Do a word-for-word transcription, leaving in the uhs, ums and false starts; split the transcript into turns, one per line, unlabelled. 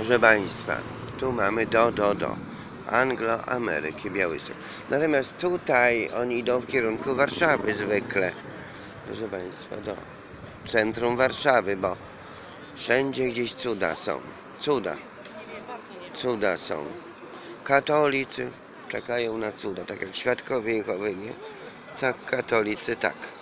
Proszę Państwa, tu mamy do, do, do. Anglo-Ameryki, Białystok. Natomiast tutaj oni idą w kierunku Warszawy zwykle. Proszę Państwa, do centrum Warszawy, bo wszędzie gdzieś cuda są. Cuda. Cuda są. Katolicy czekają na cuda, tak jak świadkowie Jehowy, nie? Tak katolicy, tak.